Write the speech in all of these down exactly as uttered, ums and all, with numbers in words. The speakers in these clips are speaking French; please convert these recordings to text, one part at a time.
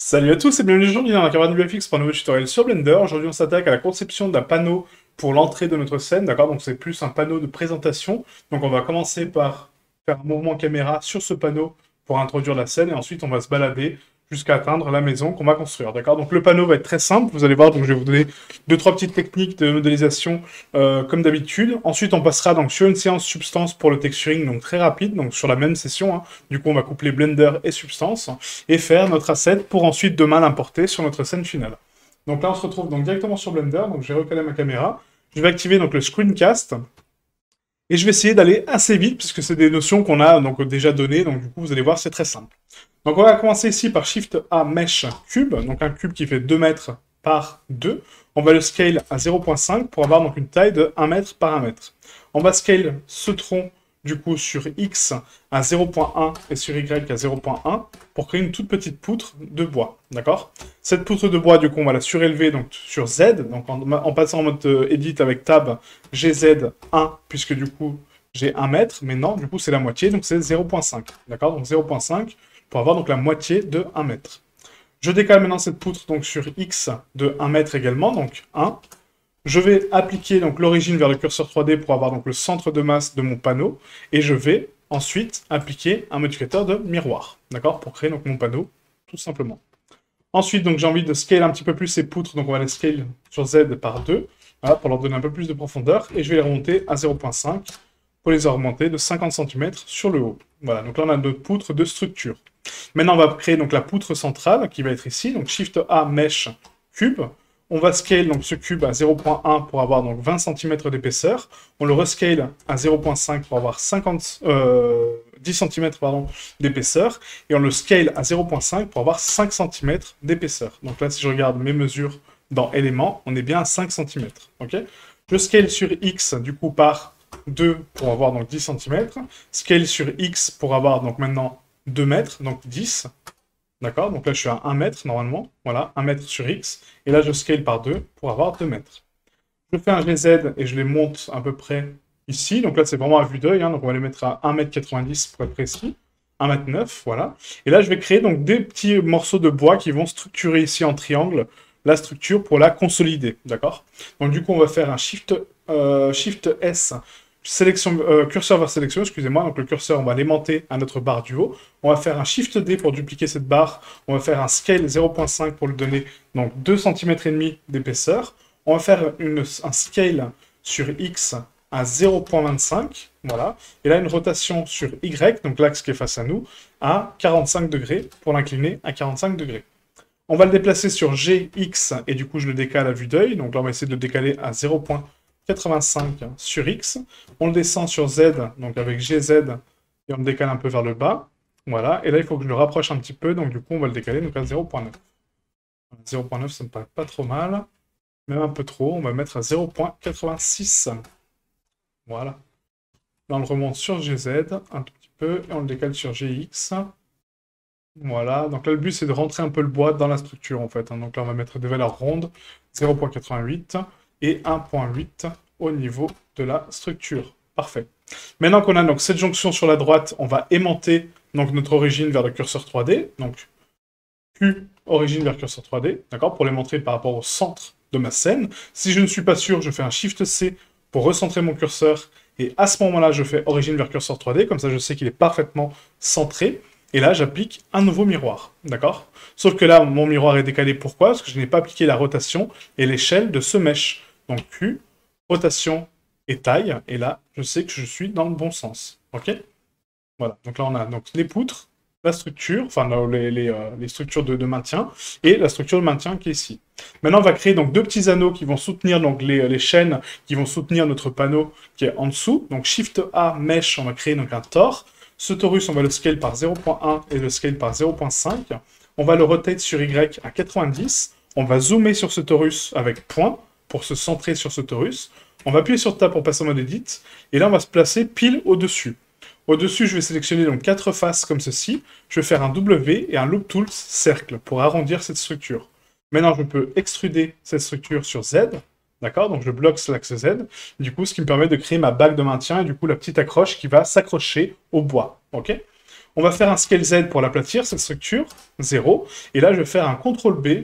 Salut à tous et bienvenue aujourd'hui dans la caméra W F X pour un nouveau tutoriel sur Blender. Aujourd'hui on s'attaque à la conception d'un panneau pour l'entrée de notre scène, d'accord? Donc c'est plus un panneau de présentation. Donc on va commencer par faire un mouvement caméra sur ce panneau pour introduire la scène et ensuite on va se balader jusqu'à atteindre la maison qu'on va construire, d'accord? Donc le panneau va être très simple, vous allez voir, donc je vais vous donner deux trois petites techniques de modélisation euh, comme d'habitude. Ensuite on passera donc sur une séance Substance pour le texturing, donc très rapide, donc sur la même session, hein. Du coup on va coupler Blender et Substance et faire notre asset pour ensuite demain l'importer sur notre scène finale. Donc là on se retrouve donc directement sur Blender, donc je vais recaler ma caméra, je vais activer donc le screencast, et je vais essayer d'aller assez vite, puisque c'est des notions qu'on a donc déjà données, donc du coup vous allez voir c'est très simple. Donc on va commencer ici par Shift A Mesh Cube, donc un cube qui fait deux mètres par deux. On va le scale à zéro virgule cinq pour avoir donc une taille de un mètre par un mètre. On va scale ce tronc du coup sur X à zéro virgule un et sur Y à zéro virgule un pour créer une toute petite poutre de bois, d'accord? Cette poutre de bois, du coup, on va la surélever donc, sur Z, donc en, en passant en mode euh, Edit avec Tab, G Z un, puisque du coup, j'ai un mètre, mais non, du coup, c'est la moitié, donc c'est zéro virgule cinq, d'accord? Donc zéro virgule cinq pour avoir donc la moitié de un mètre. Je décale maintenant cette poutre donc sur X de un mètre également, donc un. Je vais appliquer donc l'origine vers le curseur trois D pour avoir donc le centre de masse de mon panneau, et je vais ensuite appliquer un modificateur de miroir, d'accord, pour créer donc mon panneau, tout simplement. Ensuite, donc j'ai envie de scale un petit peu plus ces poutres, donc on va les scale sur Z par deux, voilà, pour leur donner un peu plus de profondeur, et je vais les remonter à zéro virgule cinq pour les augmenter de cinquante centimètres sur le haut. Voilà, donc là on a notre poutre de structure. Maintenant on va créer donc la poutre centrale qui va être ici, donc Shift A Mesh Cube. On va scale donc ce cube à zéro virgule un pour avoir donc vingt centimètres d'épaisseur. On le rescale à zéro virgule cinq pour avoir cinquante, euh, dix centimètres d'épaisseur. Et on le scale à zéro virgule cinq pour avoir cinq centimètres d'épaisseur. Donc là, si je regarde mes mesures dans éléments, on est bien à cinq centimètres. Okay, je scale sur X du coup par deux pour avoir donc dix centimètres. Scale sur X pour avoir donc maintenant deux mètres, donc dix. D'accord? Donc là, je suis à un mètre, normalement. Voilà, un mètre sur X. Et là, je scale par deux pour avoir deux mètres. Je fais un G Z et je les monte à peu près ici. Donc là, c'est vraiment à vue d'œil, hein. Donc on va les mettre à un mètre quatre-vingt-dix pour être précis. un mètre neuf, voilà. Et là, je vais créer donc des petits morceaux de bois qui vont structurer ici en triangle la structure pour la consolider. D'accord? Donc du coup, on va faire un Shift, euh, Shift S, sélection, euh, curseur vers sélection, excusez-moi, donc le curseur, on va l'aimanter à notre barre du haut. On va faire un Shift D pour dupliquer cette barre. On va faire un Scale zéro virgule cinq pour lui donner donc deux centimètres d'épaisseur. On va faire une, un Scale sur X à zéro virgule vingt-cinq, voilà. Et là, une rotation sur Y, donc l'axe qui est face à nous, à quarante-cinq degrés, pour l'incliner à quarante-cinq degrés. On va le déplacer sur G X, et du coup, je le décale à vue d'œil. Donc là, on va essayer de le décaler à zéro virgule quatre-vingt-cinq sur X. On le descend sur Z, donc avec G Z, et on le décale un peu vers le bas. Voilà, et là, il faut que je le rapproche un petit peu, donc du coup, on va le décaler donc à zéro virgule neuf. zéro virgule neuf, ça me paraît pas trop mal. Même un peu trop, on va mettre à zéro virgule quatre-vingt-six. Voilà. Là, on le remonte sur G Z, un tout petit peu, et on le décale sur G X. Voilà, donc là, le but, c'est de rentrer un peu le bois dans la structure, en fait. Donc là, on va mettre des valeurs rondes, zéro virgule quatre-vingt-huit, et un virgule huit au niveau de la structure. Parfait. Maintenant qu'on a donc cette jonction sur la droite, on va aimanter donc notre origine vers le curseur trois D. Donc Q, origine vers curseur trois D, d'accord, pour les montrer par rapport au centre de ma scène. Si je ne suis pas sûr, je fais un Shift C pour recentrer mon curseur. Et à ce moment-là, je fais origine vers curseur trois D, comme ça je sais qu'il est parfaitement centré. Et là, j'applique un nouveau miroir, d'accord? Sauf que là, mon miroir est décalé. Pourquoi? Parce que je n'ai pas appliqué la rotation et l'échelle de ce mesh. Donc Q, rotation et taille. Et là, je sais que je suis dans le bon sens. Ok? Voilà. Donc là, on a donc les poutres, la structure, enfin les, les, euh, les structures de, de maintien, et la structure de maintien qui est ici. Maintenant, on va créer donc deux petits anneaux qui vont soutenir donc les, les chaînes qui vont soutenir notre panneau qui est en dessous. Donc Shift A, Mesh, on va créer donc un tor. Ce torus, on va le scale par zéro virgule un et le scale par zéro virgule cinq. On va le rotate sur Y à quatre-vingt-dix. On va zoomer sur ce torus avec point pour se centrer sur ce torus. On va appuyer sur Tab pour passer en mode Edit. Et là, on va se placer pile au-dessus. Au-dessus, je vais sélectionner donc quatre faces comme ceci. Je vais faire un W et un Loop Tools cercle pour arrondir cette structure. Maintenant, je peux extruder cette structure sur Z. D'accord? Donc je bloque l'axe Z. Du coup, ce qui me permet de créer ma bague de maintien et du coup la petite accroche qui va s'accrocher au bois. Ok? On va faire un scale Z pour l'aplatir, cette structure, zéro. Et là, je vais faire un contrôle B.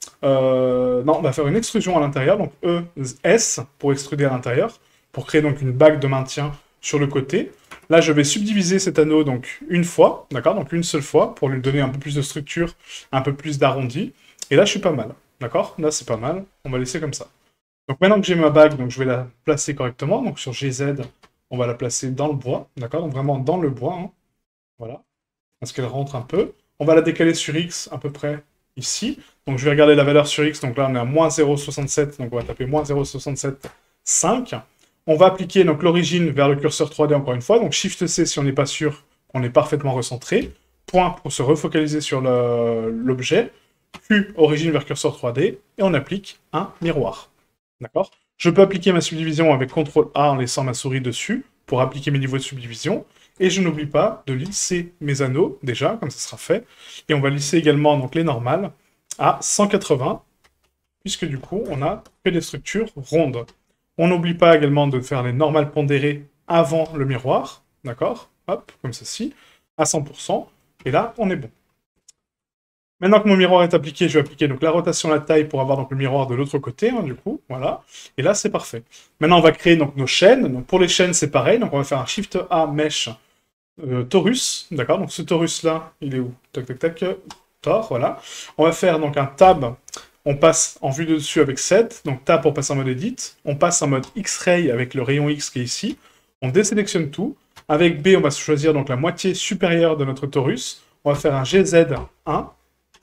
Euh, non, on va faire une extrusion à l'intérieur, donc E, S, pour extruder à l'intérieur, pour créer donc une bague de maintien sur le côté. Là, je vais subdiviser cet anneau donc une fois, d'accord, donc une seule fois, pour lui donner un peu plus de structure, un peu plus d'arrondi. Et là, je suis pas mal, d'accord. Là, c'est pas mal. On va laisser comme ça. Donc maintenant que j'ai ma bague, donc je vais la placer correctement. Donc sur G Z, on va la placer dans le bois, d'accord, donc vraiment dans le bois, hein. Voilà, parce qu'elle rentre un peu. On va la décaler sur X à peu près ici. Donc je vais regarder la valeur sur X, donc là on est à moins zéro virgule soixante-sept, donc on va taper moins zéro virgule soixante-sept cinq. On va appliquer donc l'origine vers le curseur trois D encore une fois, donc Shift C si on n'est pas sûr qu'on est parfaitement recentré. Point pour se refocaliser sur l'objet. Q, origine vers curseur trois D, et on applique un miroir. D'accord? Je peux appliquer ma subdivision avec contrôle A en laissant ma souris dessus pour appliquer mes niveaux de subdivision. Et je n'oublie pas de lisser mes anneaux, déjà, comme ça sera fait. Et on va lisser également donc, les normales à cent quatre-vingts, puisque du coup, on a que des structures rondes. On n'oublie pas également de faire les normales pondérées avant le miroir, d'accord? Hop, comme ceci, à cent pour cent. Et là, on est bon. Maintenant que mon miroir est appliqué, je vais appliquer donc la rotation, la taille pour avoir donc le miroir de l'autre côté, hein, du coup, voilà. Et là, c'est parfait. Maintenant, on va créer donc nos chaînes. Donc pour les chaînes, c'est pareil. Donc on va faire un Shift A Mesh euh, Torus, d'accord. Donc ce Torus là, il est où? Tac tac tac. Tor, voilà. On va faire donc un Tab. On passe en vue de dessus avec sept. Donc Tab pour passer en mode Edit. On passe en mode X-Ray avec le rayon X qui est ici. On désélectionne tout. Avec B, on va choisir donc la moitié supérieure de notre Torus. On va faire un G Z un.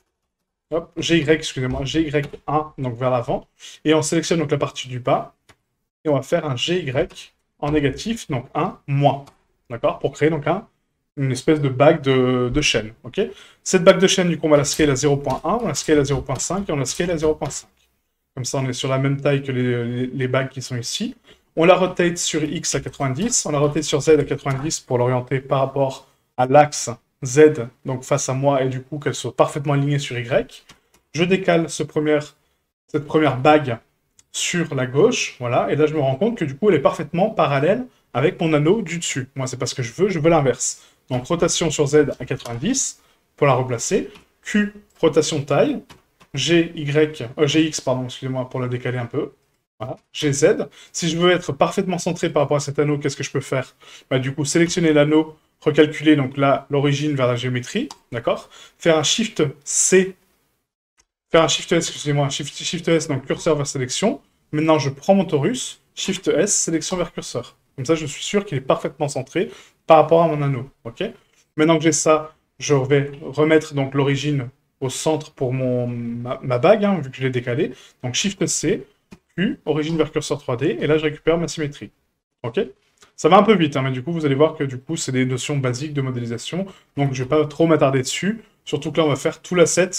Hop, G Y, excusez-moi, G Y un, donc vers l'avant. Et on sélectionne donc la partie du bas. Et on va faire un G Y en négatif, donc un moins. D'accord? Pour créer donc un, une espèce de bague de, de chaîne. Ok? Cette bague de chaîne, du coup, on va la scale à zéro point un, on la scale à zéro point cinq et on la scale à zéro point cinq. Comme ça, on est sur la même taille que les, les, les bagues qui sont ici. On la rotate sur X à quatre-vingt-dix, on la rotate sur Z à quatre-vingt-dix pour l'orienter par rapport à l'axe Z, donc face à moi, et du coup qu'elle soit parfaitement alignée sur Y. Je décale ce premier, cette première bague sur la gauche, voilà, et là je me rends compte que du coup elle est parfaitement parallèle avec mon anneau du dessus. Moi c'est pas ce que je veux, je veux l'inverse. Donc rotation sur Z à quatre-vingt-dix pour la replacer, Q, rotation taille, G, Y, euh, G X, pardon, excusez-moi, pour la décaler un peu. Voilà, G Z. Si je veux être parfaitement centré par rapport à cet anneau, qu'est-ce que je peux faire? Bah, du coup, sélectionner l'anneau, recalculer donc là l'origine vers la géométrie, d'accord? Faire un Shift C, faire un Shift S, excusez-moi, Shift, Shift S, donc curseur vers sélection. Maintenant, je prends mon torus, Shift S, sélection vers curseur. Comme ça, je suis sûr qu'il est parfaitement centré par rapport à mon anneau, ok? Maintenant que j'ai ça, je vais remettre donc l'origine au centre pour mon, ma, ma bague, hein, vu que je l'ai décalé. Donc Shift C, Q, origine vers curseur trois D, et là je récupère ma symétrie. Ok? Ça va un peu vite, hein, mais du coup vous allez voir que du coup c'est des notions basiques de modélisation, donc je vais pas trop m'attarder dessus, surtout que là on va faire tout l'asset,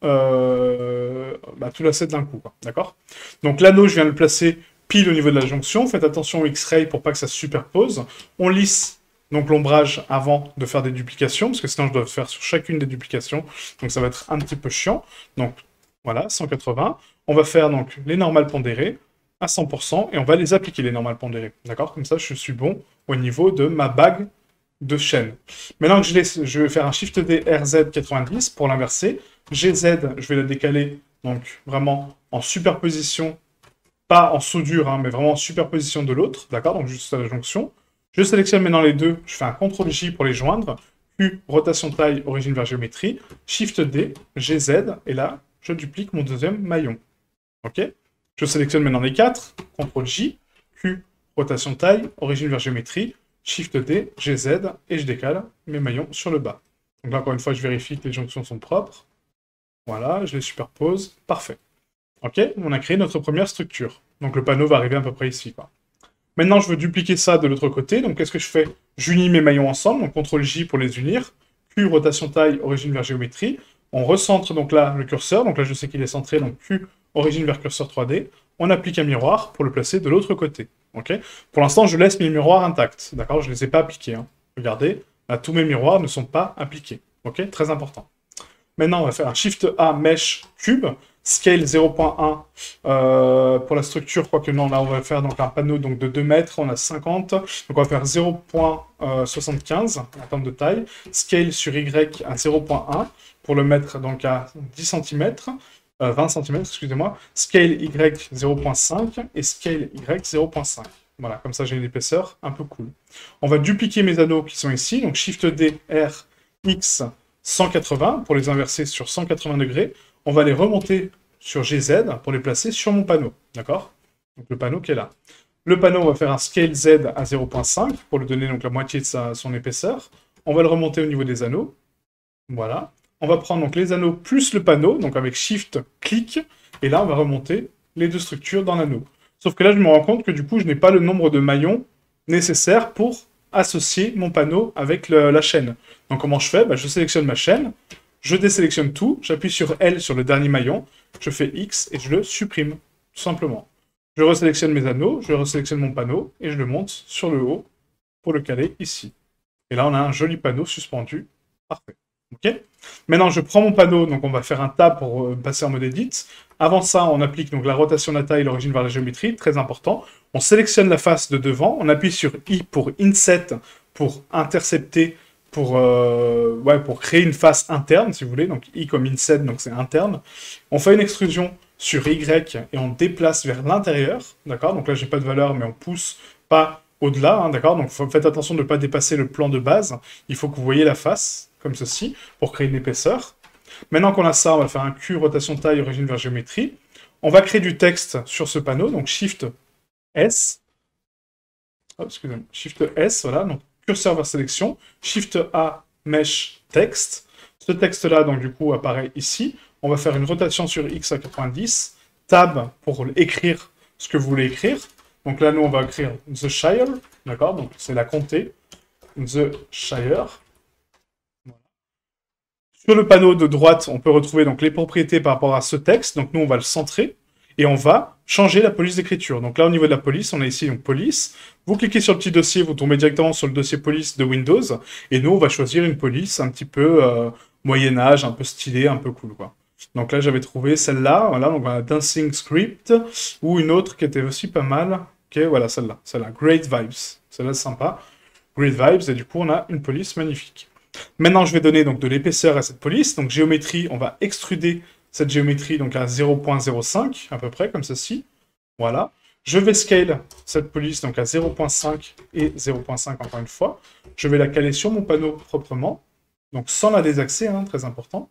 euh, bah, tout l'asset d'un coup, d'accord? Donc l'anneau je viens de le placer pile au niveau de la jonction, faites attention au X-ray pour pas que ça se superpose, on lisse donc l'ombrage avant de faire des duplications, parce que sinon je dois faire sur chacune des duplications, donc ça va être un petit peu chiant. Donc voilà, cent quatre-vingts. On va faire donc les normales pondérées à cent pour cent, et on va les appliquer, les normales pondérées. D'accord? Comme ça, je suis bon au niveau de ma bague de chaîne. Maintenant que je, laisse, je vais faire un Shift D R Z quatre-vingt-dix pour l'inverser. G Z, je vais la décaler, donc vraiment en superposition, pas en soudure, hein, mais vraiment en superposition de l'autre. D'accord? Donc juste à la jonction. Je sélectionne maintenant les deux, je fais un contrôle J pour les joindre, Q, rotation taille, origine vers géométrie, Shift D, G Z, et là, je duplique mon deuxième maillon. Ok? Je sélectionne maintenant les quatre, contrôle J, Q, rotation taille, origine vers géométrie, Shift D, G Z, et je décale mes maillons sur le bas. Donc là, encore une fois, je vérifie que les jonctions sont propres. Voilà, je les superpose, parfait. Ok? On a créé notre première structure. Donc le panneau va arriver à peu près ici, quoi. Maintenant, je veux dupliquer ça de l'autre côté, donc qu'est-ce que je fais? J'unis mes maillons ensemble, donc contrôle J pour les unir, Q, rotation taille, origine vers géométrie, on recentre donc là le curseur, donc là je sais qu'il est centré, donc Q, origine vers curseur trois D, on applique un miroir pour le placer de l'autre côté, ok? Pour l'instant, je laisse mes miroirs intacts, d'accord? Je ne les ai pas appliqués, hein. Regardez, là, tous mes miroirs ne sont pas appliqués, ok? Très important. Maintenant, on va faire un Shift A Mesh Cube, Scale zéro point un euh, pour la structure, quoique non, là on va faire donc un panneau donc, de deux mètres, on a cinquante, donc on va faire zéro point soixante-quinze en termes de taille. Scale sur Y à zéro point un pour le mettre donc à dix centimètres, euh, vingt centimètres, excusez-moi. Scale Y zéro point cinq et Scale Y zéro point cinq. Voilà, comme ça j'ai une épaisseur un peu cool. On va dupliquer mes anneaux qui sont ici, donc Shift D, R, X, cent quatre-vingts pour les inverser sur cent quatre-vingts degrés. On va les remonter sur G Z pour les placer sur mon panneau, d'accord? Donc le panneau qui est là. Le panneau, on va faire un Scale Z à zéro point cinq pour lui donner donc la moitié de sa, son épaisseur. On va le remonter au niveau des anneaux. Voilà. On va prendre donc les anneaux plus le panneau, donc avec Shift, clic, et là on va remonter les deux structures dans l'anneau. Sauf que là je me rends compte que du coup je n'ai pas le nombre de maillons nécessaires pour associer mon panneau avec le, la chaîne. Donc comment je fais? Bah, je sélectionne ma chaîne, je désélectionne tout, j'appuie sur L sur le dernier maillon, je fais X et je le supprime, tout simplement. Je resélectionne mes anneaux, je resélectionne mon panneau et je le monte sur le haut pour le caler ici. Et là on a un joli panneau suspendu, parfait. Ok. Maintenant je prends mon panneau, donc on va faire un tab pour euh, passer en mode edit. Avant ça, on applique donc la rotation de la taille et l'origine vers la géométrie, très important. On sélectionne la face de devant, on appuie sur I pour Inset, pour intercepter, pour, euh, ouais, pour créer une face interne, si vous voulez. Donc I comme Inset, donc c'est interne. On fait une extrusion sur Y et on déplace vers l'intérieur, d'accord? Donc là, j'ai pas de valeur, mais on pousse pas au-delà, hein, d'accord? Donc faites attention de ne pas dépasser le plan de base. Il faut que vous voyez la face, comme ceci, pour créer une épaisseur. Maintenant qu'on a ça, on va faire un Q, rotation taille, origine vers géométrie. On va créer du texte sur ce panneau, donc Shift S. Oh, excusez-moi, Shift S, voilà, donc curseur vers sélection. Shift A, mesh, texte. Ce texte-là, donc du coup, apparaît ici. On va faire une rotation sur X à quatre-vingt-dix. Tab pour écrire ce que vous voulez écrire. Donc là, nous, on va écrire The Shire, d'accord? Donc c'est la comté. The Shire. Sur le panneau de droite, on peut retrouver donc les propriétés par rapport à ce texte. Donc nous, on va le centrer et on va changer la police d'écriture. Donc là, au niveau de la police, on a ici donc police. Vous cliquez sur le petit dossier, vous tombez directement sur le dossier police de Windows. Et nous, on va choisir une police un petit peu euh, Moyen-Âge, un peu stylée, un peu cool, quoi. Donc là, j'avais trouvé celle-là, voilà, donc voilà, Dancing Script, ou une autre qui était aussi pas mal. Ok, voilà, celle-là, celle-là, Great Vibes. Celle-là, c'est sympa. Great Vibes, et du coup, on a une police magnifique. Maintenant, je vais donner donc de l'épaisseur à cette police. Donc géométrie, on va extruder cette géométrie donc à zéro point zéro cinq, à peu près, comme ceci. Voilà. Je vais scale cette police donc à zéro point cinq et zéro point cinq encore une fois. Je vais la caler sur mon panneau proprement. Donc sans la désaxer, hein, très important.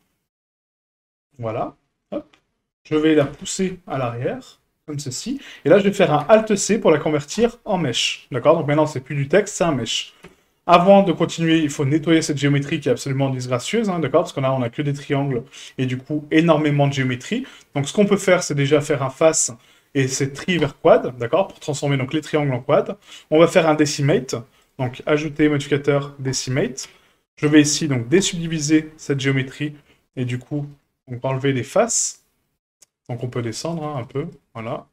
Voilà. Hop. Je vais la pousser à l'arrière, comme ceci. Et là, je vais faire un Alt-C pour la convertir en mesh. D'accord? Donc maintenant, c'est plus du texte, c'est un mesh. Avant de continuer, il faut nettoyer cette géométrie qui est absolument disgracieuse, hein, d'accord? Parce qu'on a, on a que des triangles et du coup énormément de géométrie. Donc ce qu'on peut faire, c'est déjà faire un face et c'est tri vers quad, d'accord? Pour transformer donc les triangles en quad. On va faire un decimate, donc ajouter modificateur decimate. Je vais ici donc désubdiviser cette géométrie et du coup on va enlever les faces. Donc on peut descendre hein, un peu, voilà.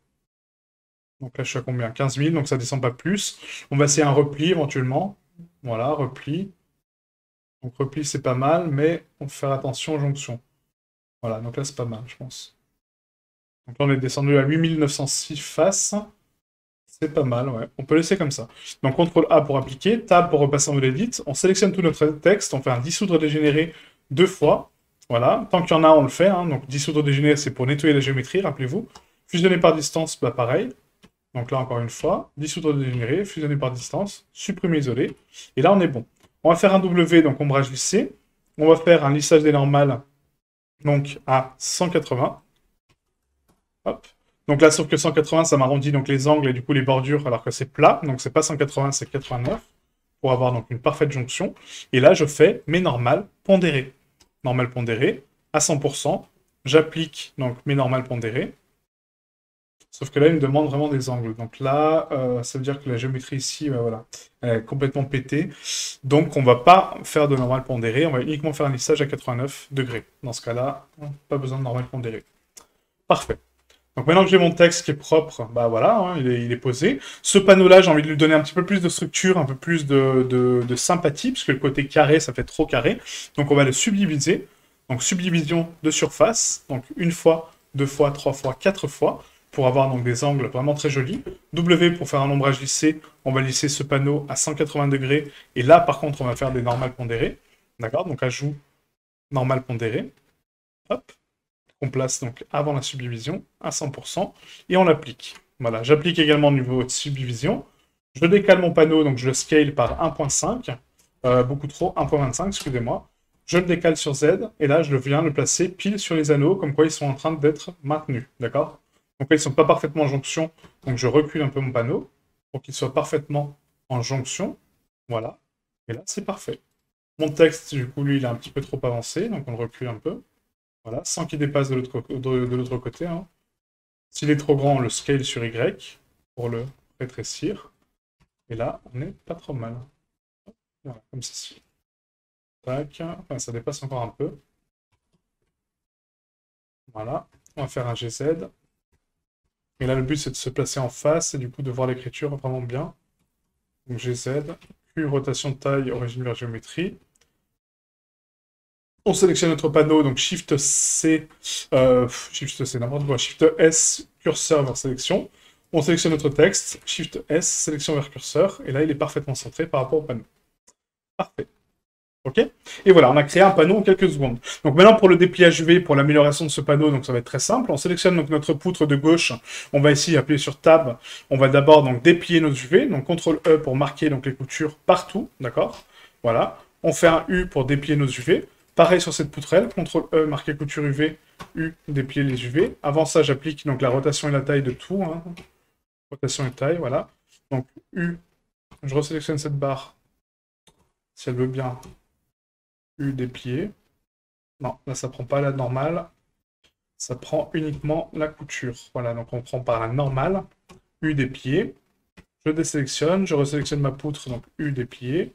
Donc là je suis à combien? quinze mille, donc ça descend pas plus. On va essayer un repli éventuellement. Voilà, repli. Donc repli, c'est pas mal, mais on va faire attention aux jonctions. Voilà, donc là, c'est pas mal, je pense. Donc là, on est descendu à huit mille neuf cent six faces. C'est pas mal, ouais. On peut laisser comme ça. Donc contrôle A pour appliquer, Tab pour repasser en mode edit. On sélectionne tout notre texte, on fait un dissoudre dégénéré deux fois. Voilà, tant qu'il y en a, on le fait. Hein. Donc dissoudre dégénéré, c'est pour nettoyer la géométrie, rappelez-vous. Fusionner par distance, bah pareil. Donc là, encore une fois, dissoudre dégénéré, fusionner par distance, supprimer isolé. Et là, on est bon. On va faire un W, donc ombrage lissé. On va faire un lissage des normales, donc à cent quatre-vingts. Hop. Donc là, sauf que cent quatre-vingts, ça m'arrondit donc les angles et du coup les bordures, alors que c'est plat. Donc c'est pas cent quatre-vingts, c'est quatre-vingt-neuf. Pour avoir donc une parfaite jonction. Et là, je fais mes normales pondérées. Normales pondérées à cent pour cent. J'applique donc mes normales pondérées. Sauf que là, il me demande vraiment des angles. Donc là, euh, ça veut dire que la géométrie ici, bah, voilà, elle est complètement pétée. Donc on ne va pas faire de normal pondéré, on va uniquement faire un lissage à quatre-vingt-neuf degrés. Dans ce cas-là, pas besoin de normal pondéré. Parfait. Donc maintenant que j'ai mon texte qui est propre, bah voilà, hein, il, est, il est posé. Ce panneau-là, j'ai envie de lui donner un petit peu plus de structure, un peu plus de, de, de sympathie, puisque le côté carré, ça fait trop carré. Donc on va le subdiviser. Donc subdivision de surface. Donc une fois deux fois, trois fois, quatre fois, pour avoir donc des angles vraiment très jolis. W pour faire un ombrage lissé, on va lisser ce panneau à cent quatre-vingts degrés, et là par contre on va faire des normales pondérées, d'accord? Donc ajout normal pondéré, hop, qu'on place donc avant la subdivision à cent pour cent, et on l'applique. Voilà, j'applique également au niveau de subdivision, je décale mon panneau, donc je le scale par un virgule cinq, euh, beaucoup trop, un virgule vingt-cinq, excusez-moi, je le décale sur Z, et là je viens le placer pile sur les anneaux, comme quoi ils sont en train d'être maintenus, d'accord? Donc là, ils ne sont pas parfaitement en jonction, donc je recule un peu mon panneau, pour qu'ils soient parfaitement en jonction, voilà, et là c'est parfait. Mon texte, du coup, lui, il est un petit peu trop avancé, donc on le recule un peu, voilà, sans qu'il dépasse de l'autre de, de l'autre côté, hein. S'il est trop grand, on le scale sur Y, pour le rétrécir, et là, on n'est pas trop mal. Voilà, comme ceci. Tac, enfin, ça dépasse encore un peu. Voilà, on va faire un G Z. Et là, le but, c'est de se placer en face et du coup de voir l'écriture vraiment bien. Donc G Z, Q, rotation de taille, origine vers géométrie. On sélectionne notre panneau, donc Shift C, euh, Shift C, n'importe quoi, Shift S, curseur vers sélection. On sélectionne notre texte, Shift S, sélection vers curseur, et là, il est parfaitement centré par rapport au panneau. Parfait. Ok? Et voilà, on a créé un panneau en quelques secondes. Donc maintenant, pour le dépliage U V, pour l'amélioration de ce panneau, donc ça va être très simple. On sélectionne donc notre poutre de gauche. On va ici appuyer sur Tab. On va d'abord donc déplier nos U V. Donc contrôle E pour marquer donc les coutures partout, d'accord? Voilà. On fait un U pour déplier nos U V. Pareil sur cette poutrelle. contrôle E, marquer couture U V. U, déplier les U V. Avant ça, j'applique donc la rotation et la taille de tout, hein. Rotation et taille, voilà. Donc U, je resélectionne cette barre, si elle veut bien. U déplié. Non, là ça prend pas la normale. Ça prend uniquement la couture. Voilà, donc on prend par la normale. U déplié. Je désélectionne, je resélectionne ma poutre, donc U déplié.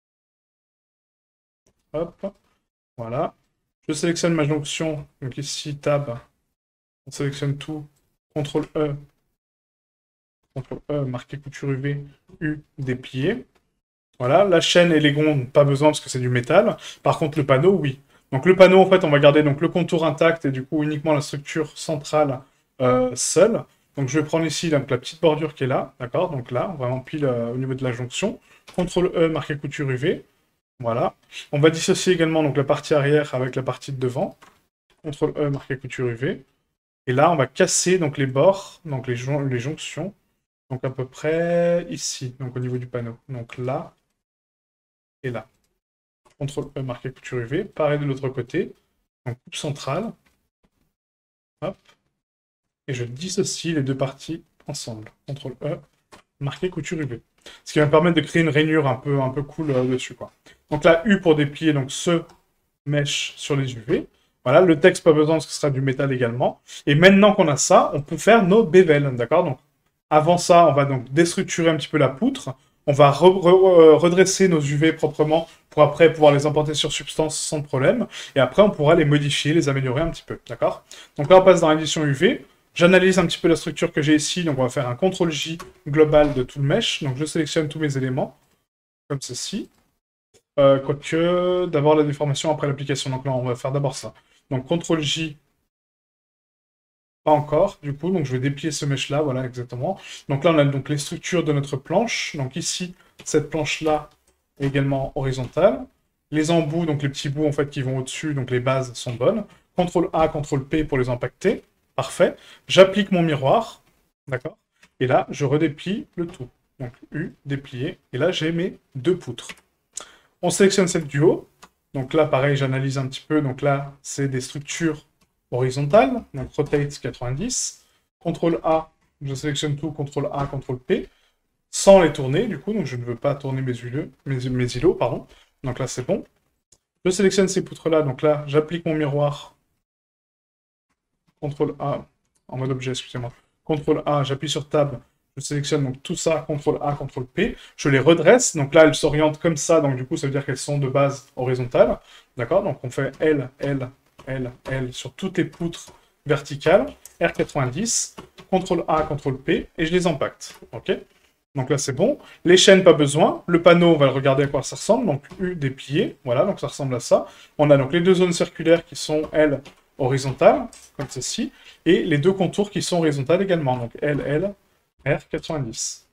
Hop, voilà. Je sélectionne ma jonction, donc ici Tab. On sélectionne tout. contrôle E. contrôle E, marquer couture U V. U déplié. Voilà, la chaîne et les gonds, pas besoin parce que c'est du métal. Par contre, le panneau, oui. Donc le panneau, en fait, on va garder donc, le contour intact et du coup uniquement la structure centrale euh, seule. Donc je vais prendre ici donc, la petite bordure qui est là, d'accord? Donc là, vraiment pile euh, au niveau de la jonction. contrôle E, marquer couture U V. Voilà. On va dissocier également donc, la partie arrière avec la partie de devant. contrôle E, marquer couture U V. Et là, on va casser donc, les bords, donc les, jon les jonctions. Donc à peu près ici, donc au niveau du panneau. Donc là, et là. contrôle E, marqué couture U V. Pareil de l'autre côté. Donc coupe centrale. Hop. Et je dissocie les deux parties ensemble. contrôle E, marqué couture U V. Ce qui va me permettre de créer une rainure un peu, un peu cool euh, dessus, quoi. Donc là, U pour déplier donc ce mesh sur les U V. Voilà, le texte, pas besoin parce que ce sera du métal également. Et maintenant qu'on a ça, on peut faire nos bévels, d'accord? Donc avant ça, on va donc déstructurer un petit peu la poutre. On va re re redresser nos U V proprement pour après pouvoir les importer sur Substance sans problème. Et après, on pourra les modifier, les améliorer un petit peu, d'accord? Donc là, on passe dans l'édition U V. J'analyse un petit peu la structure que j'ai ici. Donc on va faire un contrôle J global de tout le mesh. Donc je sélectionne tous mes éléments, comme ceci. Euh, Quoique, d'abord la déformation, après l'application. Donc là, on va faire d'abord ça. Donc contrôle J. Pas encore, du coup, donc je vais déplier ce mesh-là, voilà, exactement. Donc là, on a donc les structures de notre planche. Donc ici, cette planche-là est également horizontale. Les embouts, donc les petits bouts, en fait, qui vont au-dessus, donc les bases sont bonnes. contrôle A, contrôle P pour les impacter. Parfait. J'applique mon miroir, d'accord? Et là, je redéplie le tout. Donc U, déplier. Et là, j'ai mes deux poutres. On sélectionne cette du haut. Donc là, pareil, j'analyse un petit peu. Donc là, c'est des structures horizontale, donc rotate quatre-vingt-dix, contrôle A, je sélectionne tout, contrôle A, contrôle P, sans les tourner, du coup, donc je ne veux pas tourner mes, îlots, mes, mes îlots, pardon, donc là c'est bon. Je sélectionne ces poutres-là, donc là, j'applique mon miroir, contrôle A, en mode objet, excusez-moi, contrôle A, j'appuie sur Tab, je sélectionne donc tout ça, contrôle A, contrôle P, je les redresse, donc là elles s'orientent comme ça, donc du coup ça veut dire qu'elles sont de base horizontale, d'accord, donc on fait L, L, L, L sur toutes les poutres verticales, R quatre-vingt-dix, contrôle A, contrôle P, et je les impacte, ok? Donc là, c'est bon. Les chaînes, pas besoin. Le panneau, on va le regarder à quoi ça ressemble, donc U déplié, voilà, donc ça ressemble à ça. On a donc les deux zones circulaires qui sont, elles, horizontales, comme ceci, et les deux contours qui sont horizontales également, donc L, L, R quatre-vingt-dix.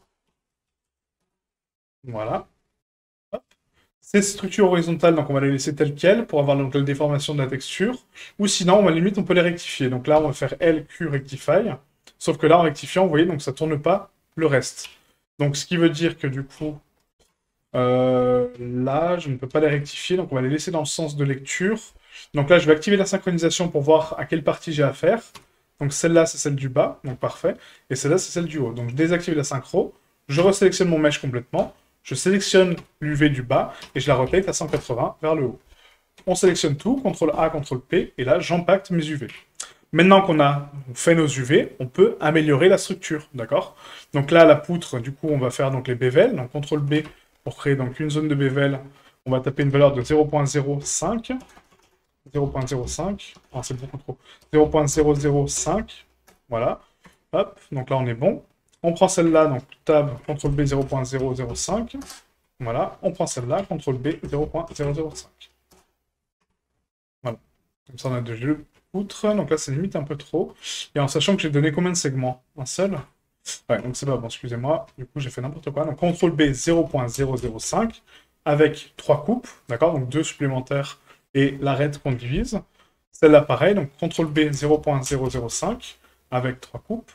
Voilà. Hop. Ces structures horizontales, donc on va les laisser telles quelles pour avoir donc la déformation de la texture, ou sinon, à la limite, on peut les rectifier. Donc là, on va faire L, Q, rectify, sauf que là, en rectifiant, vous voyez, donc ça tourne pas le reste. Donc ce qui veut dire que du coup, euh, là, je ne peux pas les rectifier, donc on va les laisser dans le sens de lecture. Donc là, je vais activer la synchronisation pour voir à quelle partie j'ai affaire. Donc celle-là, c'est celle du bas, donc parfait. Et celle-là, c'est celle du haut. Donc je désactive la synchro, je resélectionne mon mesh complètement, je sélectionne l'U V du bas, et je la rotate à cent quatre-vingts vers le haut. On sélectionne tout, contrôle A, contrôle P, et là, j'empacte mes U V. Maintenant qu'on a fait nos U V, on peut améliorer la structure, d'accord? Donc là, la poutre, du coup, on va faire donc les bevel, donc contrôle B pour créer donc une zone de bevel. On va taper une valeur de zéro virgule zéro cinq. zéro virgule zéro cinq. Oh, c'est beaucoup trop. zéro virgule zéro zéro cinq. Voilà. Hop, donc là, on est bon. On prend celle-là, donc tab, contrôle B, zéro virgule zéro zéro cinq. Voilà. On prend celle-là, contrôle B, zéro virgule zéro zéro cinq. Voilà. Comme ça, on a deux poutres. Donc là, c'est limite un peu trop. Et en sachant que j'ai donné combien de segments? Un seul? Ouais, donc c'est pas bon, excusez-moi. Du coup, j'ai fait n'importe quoi. Donc, contrôle B, zéro virgule zéro zéro cinq, avec trois coupes, d'accord? Donc, deux supplémentaires et l'arête qu'on divise. Celle-là, pareil. Donc, contrôle B, zéro virgule zéro zéro cinq, avec trois coupes.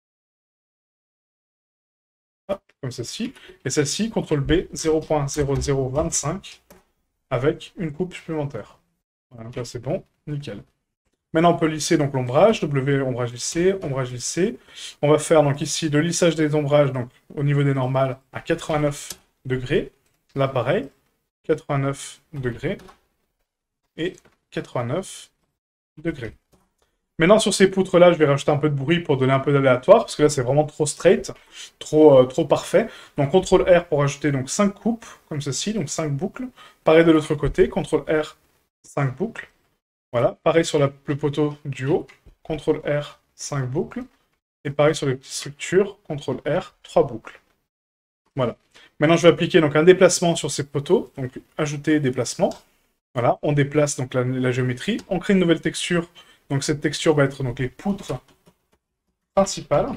Hop, comme ceci. Et celle-ci, contrôle B, zéro virgule zéro zéro vingt-cinq, avec une coupe supplémentaire. Voilà, donc là, c'est bon. Nickel. Maintenant, on peut lisser donc l'ombrage, W, ombrage lissé, ombrage lissé. On va faire donc ici le lissage des ombrages donc au niveau des normales à quatre-vingt-neuf degrés. Là, pareil, quatre-vingt-neuf degrés et quatre-vingt-neuf degrés. Maintenant, sur ces poutres-là, je vais rajouter un peu de bruit pour donner un peu d'aléatoire, parce que là, c'est vraiment trop straight, trop, euh, trop parfait. Donc, contrôle R pour ajouter donc cinq coupes, comme ceci, donc cinq boucles. Pareil de l'autre côté, contrôle R, cinq boucles. Voilà, pareil sur la, le poteau du haut, contrôle R, cinq boucles. Et pareil sur les petites structures, contrôle R, trois boucles. Voilà. Maintenant, je vais appliquer donc un déplacement sur ces poteaux, donc ajouter déplacement. Voilà, on déplace donc la, la géométrie. On crée une nouvelle texture. Donc cette texture va être donc les poutres principales.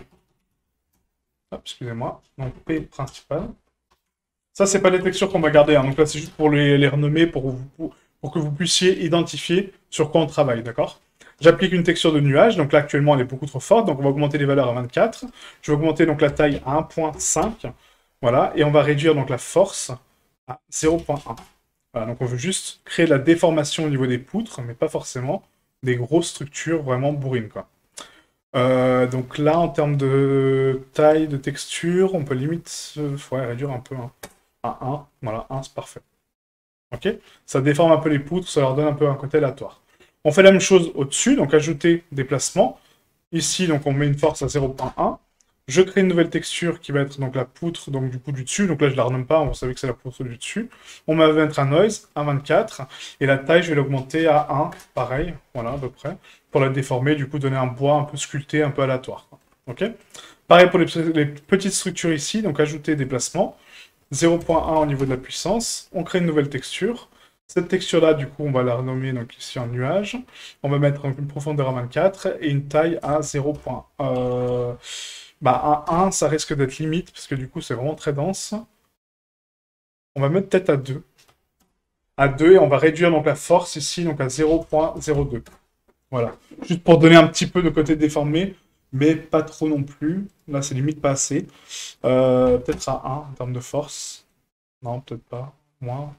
Hop, excusez-moi. Donc P principale. Ça, c'est pas les textures qu'on va garder. Hein. Donc là, c'est juste pour les, les renommer, pour vous... Pour... pour que vous puissiez identifier sur quoi on travaille, d'accord? J'applique une texture de nuage, donc là actuellement elle est beaucoup trop forte, donc on va augmenter les valeurs à vingt-quatre. Je vais augmenter donc la taille à un virgule cinq, voilà, et on va réduire donc la force à zéro virgule un. Voilà, donc on veut juste créer de la déformation au niveau des poutres, mais pas forcément des grosses structures vraiment bourrines, quoi. Euh, donc là, en termes de taille, de texture, on peut limite euh, ouais, réduire un peu hein, à un, voilà, un c'est parfait. Ok, ça déforme un peu les poutres, ça leur donne un peu un côté aléatoire. On fait la même chose au-dessus, donc ajouter déplacement. Ici, donc on met une force à zéro virgule un. Je crée une nouvelle texture qui va être donc la poutre donc du coup du dessus. Donc là, je la renomme pas, on savait que c'est la poutre du dessus. On va mettre un noise à vingt-quatre. Et la taille, je vais l'augmenter à un, pareil, voilà, à peu près, pour la déformer, du coup donner un bois un peu sculpté, un peu aléatoire. Ok. Pareil pour les, les petites structures ici, donc ajouter déplacement. zéro virgule un au niveau de la puissance, on crée une nouvelle texture. Cette texture-là, du coup, on va la renommer donc, ici en nuage. On va mettre une profondeur à vingt-quatre et une taille à zéro virgule un. Euh, bah, à un, ça risque d'être limite, parce que du coup, c'est vraiment très dense. On va mettre peut-être à deux. À deux, et on va réduire donc, la force ici donc, à zéro virgule zéro deux. Voilà. Juste pour donner un petit peu de côté déformé, mais pas trop non plus. Là, c'est limite pas assez. Euh, peut-être à un en termes de force. Non, peut-être pas. Moins.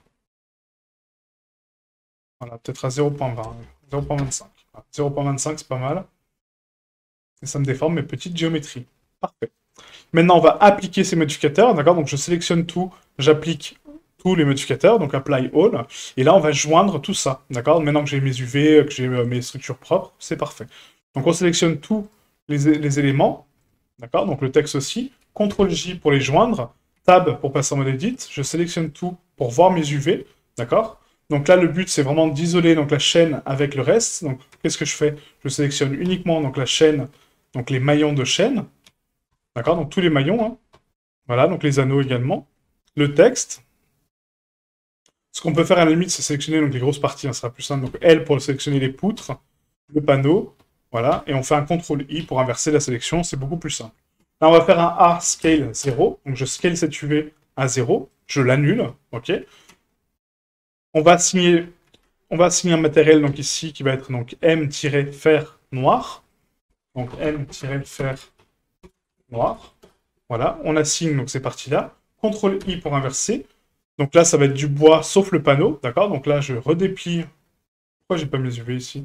Voilà, peut-être à zéro virgule vingt. zéro virgule vingt-cinq. zéro virgule vingt-cinq, c'est pas mal. Et ça me déforme mes petites géométries. Parfait. Maintenant, on va appliquer ces modificateurs, d'accord? Donc, je sélectionne tout, j'applique tous les modificateurs, donc Apply All. Et là, on va joindre tout ça, d'accord? Maintenant que j'ai mes U V, que j'ai mes structures propres, c'est parfait. Donc, on sélectionne tous les, les éléments, d'accord? Donc, le texte aussi. contrôle J pour les joindre. Tab pour passer en mode Edit. Je sélectionne tout pour voir mes U V, d'accord? Donc là, le but, c'est vraiment d'isoler donc la chaîne avec le reste. Donc, qu'est-ce que je fais? Je sélectionne uniquement donc la chaîne, donc les maillons de chaîne. D'accord? Donc tous les maillons. Hein. Voilà, donc les anneaux également. Le texte. Ce qu'on peut faire à la limite, c'est sélectionner donc, les grosses parties. Hein, ça sera plus simple. Donc L pour sélectionner les poutres. le panneau, voilà, et on fait un contrôle I pour inverser la sélection, c'est beaucoup plus simple. Là, on va faire un A scale zéro, donc je scale cette U V à zéro, je l'annule, ok. On va assigner, on va assigner un matériel, donc ici, qui va être donc M-fer noir, donc M-fer noir, voilà, on assigne donc ces parties-là, contrôle I pour inverser, donc là, ça va être du bois, sauf le panneau, d'accord. Donc là, je redéplie. Pourquoi j'ai pas mes U V ici?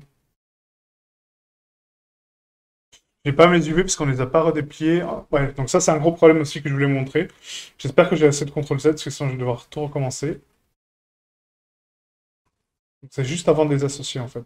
J'ai pas mes U V parce qu'on les a pas redépliés. Ouais, donc ça, c'est un gros problème aussi que je voulais montrer. J'espère que j'ai assez de contrôle Z, parce que sinon je vais devoir tout recommencer. C'est juste avant de les associer, en fait.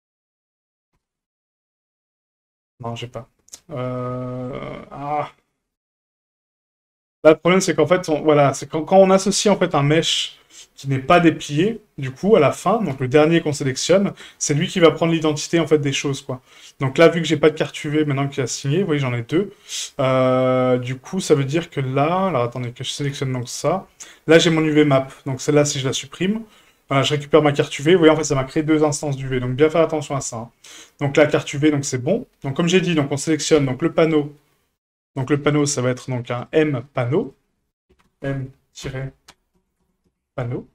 Non, j'ai pas. Euh... Ah. Là, le problème, c'est qu'en fait, on... voilà, c'est quand, quand on associe en fait un mesh qui n'est pas déplié, du coup, à la fin, donc le dernier qu'on sélectionne, c'est lui qui va prendre l'identité en fait des choses, quoi. Donc là, vu que j'ai pas de carte U V maintenant qui a signé, vous voyez, j'en ai deux. Euh, du coup, ça veut dire que là, alors attendez que je sélectionne donc ça. Là, j'ai mon U V map, donc celle-là, si je la supprime, voilà, je récupère ma carte U V. Vous voyez, en fait, ça m'a créé deux instances d'U V, donc bien faire attention à ça, hein. Donc la carte U V, donc c'est bon. Donc comme j'ai dit, donc on sélectionne donc le panneau. Donc le panneau, ça va être donc un M panneau. M-panneau.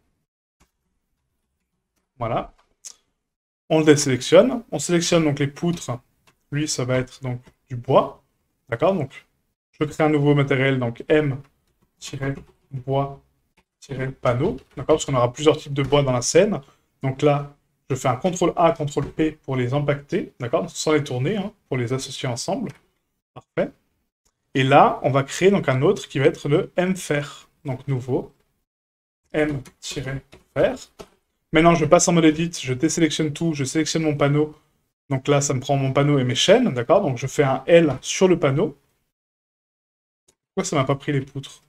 Voilà. On le désélectionne. On sélectionne donc les poutres. Lui, ça va être donc du bois. D'accord. Donc, je crée un nouveau matériel. Donc, M-bois-panneau. D'accord. Parce qu'on aura plusieurs types de bois dans la scène. Donc là, je fais un contrôle A, contrôle P pour les impacter. D'accord. Sans les tourner, hein, pour les associer ensemble. Parfait. Et là, on va créer donc un autre qui va être le M-fer. Donc, nouveau. M-fer. Maintenant, je passe en mode edit, je désélectionne tout, je sélectionne mon panneau. Donc là, ça me prend mon panneau et mes chaînes, d'accord? Donc je fais un L sur le panneau. Pourquoi ça m'a pas pris les poutres?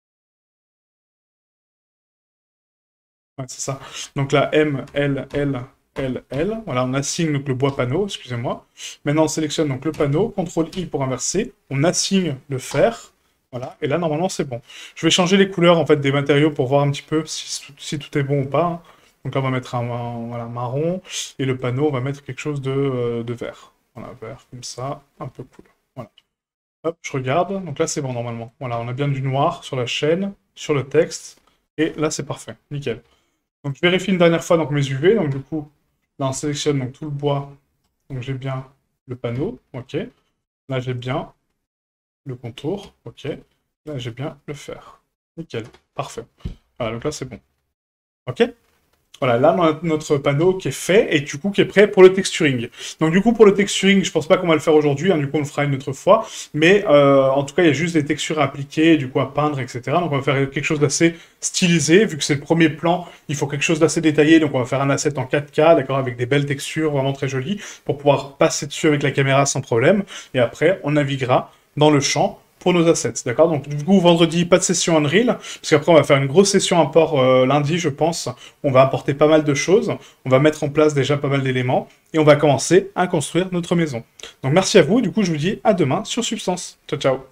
Ouais, c'est ça. Donc là, M, L, L, L, L. Voilà, on assigne donc le bois panneau, excusez-moi. Maintenant, on sélectionne donc le panneau, contrôle I pour inverser. On assigne le fer. Voilà, et là, normalement, c'est bon. Je vais changer les couleurs, en fait, des matériaux pour voir un petit peu si, si tout est bon ou pas, hein. Donc là, on va mettre un, un voilà, marron, et le panneau, on va mettre quelque chose de, euh, de vert. Voilà, vert, comme ça, un peu cool. Voilà. Hop, je regarde, donc là, c'est bon, normalement. Voilà, on a bien du noir sur la chaîne, sur le texte, et là, c'est parfait, nickel. Donc, je vérifie une dernière fois donc, mes U V, donc du coup, là, on sélectionne donc, tout le bois, donc j'ai bien le panneau, ok. Là, j'ai bien le contour, ok. Là, j'ai bien le fer. Nickel, parfait. Voilà, donc là, c'est bon. Ok? Voilà, là, on a notre panneau qui est fait et du coup qui est prêt pour le texturing. Donc du coup, pour le texturing, je pense pas qu'on va le faire aujourd'hui, hein, du coup on le fera une autre fois, mais euh, en tout cas, il y a juste des textures à appliquer, du coup à peindre, et cetera. Donc on va faire quelque chose d'assez stylisé, vu que c'est le premier plan, il faut quelque chose d'assez détaillé, donc on va faire un asset en quatre K, d'accord, avec des belles textures vraiment très jolies, pour pouvoir passer dessus avec la caméra sans problème, et après, on naviguera dans le champ pour nos assets, d'accord? Donc du coup, vendredi, pas de session Unreal, parce qu'après on va faire une grosse session import euh, lundi, je pense. On va apporter pas mal de choses, on va mettre en place déjà pas mal d'éléments, et on va commencer à construire notre maison. Donc merci à vous, du coup je vous dis à demain sur Substance. Ciao ciao.